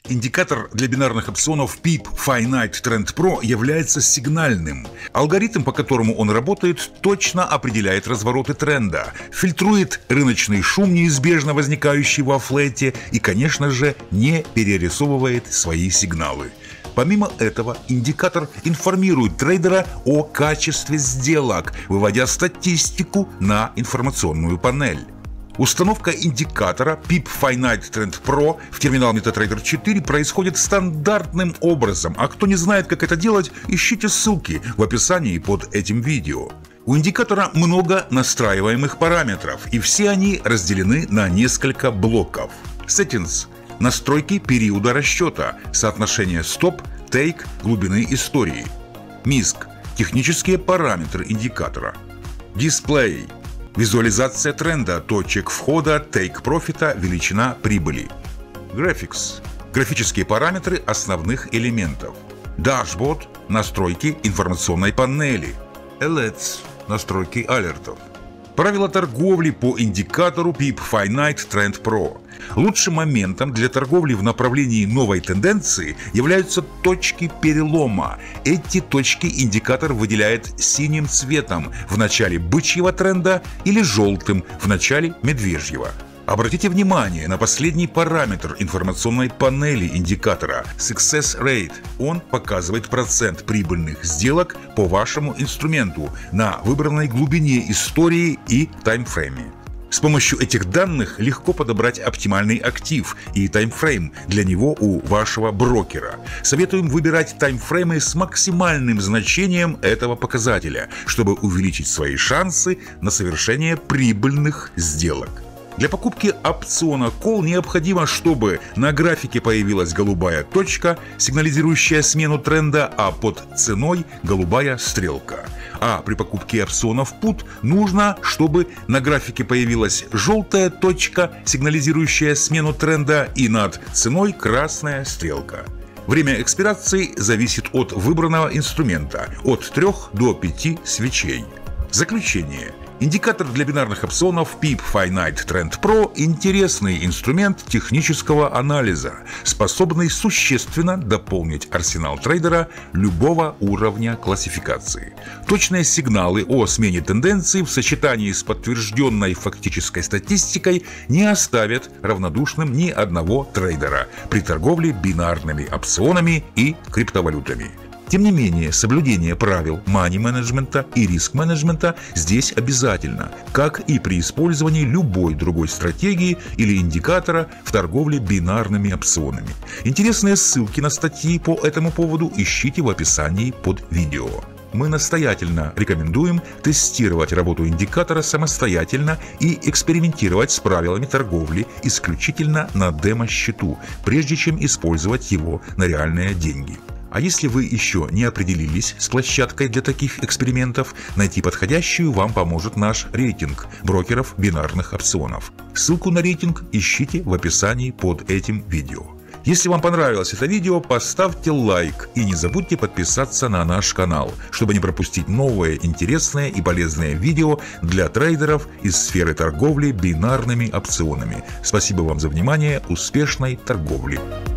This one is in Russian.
Индикатор для бинарных опционов PIP Finite Trend Pro является сигнальным. Алгоритм, по которому он работает, точно определяет развороты тренда, фильтрует рыночный шум, неизбежно возникающий во флете, и, конечно же, не перерисовывает свои сигналы. Помимо этого, индикатор информирует трейдера о качестве сделок, выводя статистику на информационную панель. Установка индикатора PIP Finite Trend Pro в терминал MetaTrader 4 происходит стандартным образом, а кто не знает, как это делать, ищите ссылки в описании под этим видео. У индикатора много настраиваемых параметров, и все они разделены на несколько блоков. Settings – настройки периода расчета, соотношение стоп, тейк, глубины истории. MISC – технические параметры индикатора. Display – визуализация тренда, точек входа, тейк-профита, величина прибыли. Graphics – графические параметры основных элементов. Dashboard – настройки информационной панели. Alerts – настройки алертов. Правила торговли по индикатору PIP Finite Trend Pro. Лучшим моментом для торговли в направлении новой тенденции являются точки перелома. Эти точки индикатор выделяет синим цветом в начале бычьего тренда или желтым в начале медвежьего. Обратите внимание на последний параметр информационной панели индикатора – Success Rate. Он показывает процент прибыльных сделок по вашему инструменту на выбранной глубине истории и таймфрейме. С помощью этих данных легко подобрать оптимальный актив и таймфрейм для него у вашего брокера. Советуем выбирать таймфреймы с максимальным значением этого показателя, чтобы увеличить свои шансы на совершение прибыльных сделок. Для покупки опциона Call необходимо, чтобы на графике появилась голубая точка, сигнализирующая смену тренда, а под ценой голубая стрелка. А при покупке опционов Put нужно, чтобы на графике появилась желтая точка, сигнализирующая смену тренда, и над ценой красная стрелка. Время экспирации зависит от выбранного инструмента – от 3 до 5 свечей. Заключение. Индикатор для бинарных опционов PIP Finite Trend Pro – интересный инструмент технического анализа, способный существенно дополнить арсенал трейдера любого уровня классификации. Точные сигналы о смене тенденции в сочетании с подтвержденной фактической статистикой не оставят равнодушным ни одного трейдера при торговле бинарными опционами и криптовалютами. Тем не менее, соблюдение правил мани-менеджмента и риск-менеджмента здесь обязательно, как и при использовании любой другой стратегии или индикатора в торговле бинарными опционами. Интересные ссылки на статьи по этому поводу ищите в описании под видео. Мы настоятельно рекомендуем тестировать работу индикатора самостоятельно и экспериментировать с правилами торговли исключительно на демо-счету, прежде чем использовать его на реальные деньги. А если вы еще не определились с площадкой для таких экспериментов, найти подходящую вам поможет наш рейтинг брокеров бинарных опционов. Ссылку на рейтинг ищите в описании под этим видео. Если вам понравилось это видео, поставьте лайк и не забудьте подписаться на наш канал, чтобы не пропустить новые интересные и полезные видео для трейдеров из сферы торговли бинарными опционами. Спасибо вам за внимание, успешной торговли!